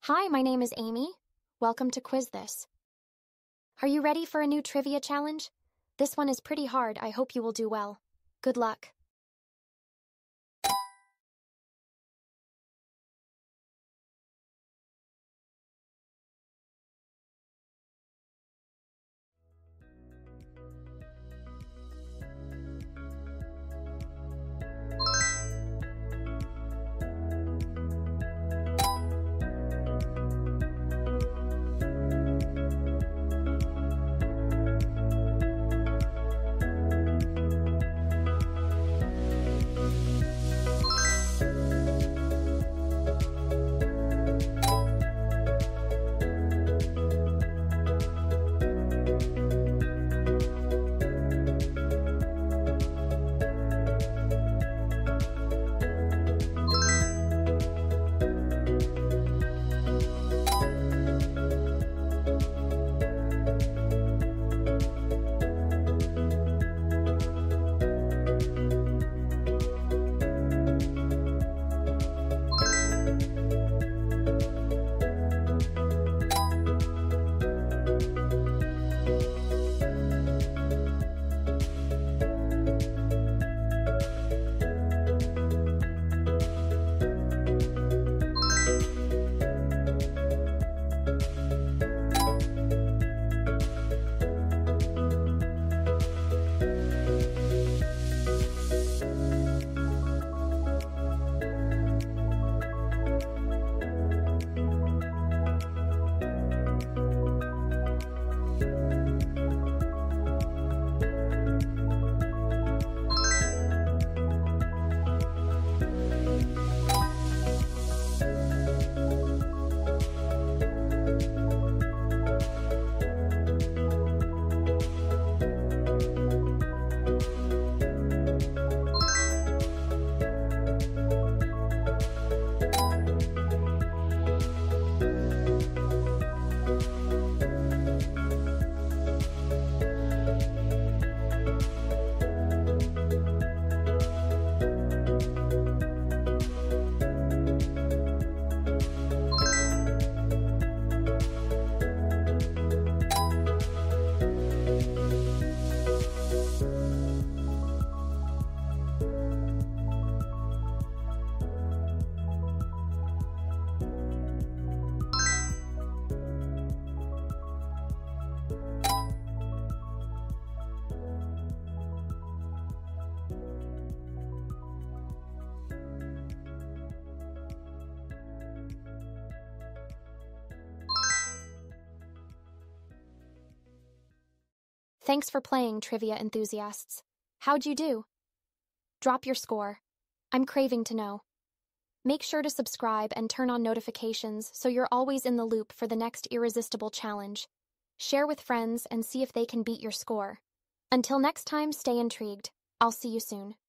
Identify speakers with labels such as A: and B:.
A: Hi, my name is Amy. Welcome to Quiz This. Are you ready for a new trivia challenge? This one is pretty hard. I hope you will do well. Good luck. Thanks for playing, trivia enthusiasts. How'd you do? Drop your score. I'm craving to know. Make sure to subscribe and turn on notifications so you're always in the loop for the next irresistible challenge. Share with friends and see if they can beat your score. Until next time, stay intrigued. I'll see you soon.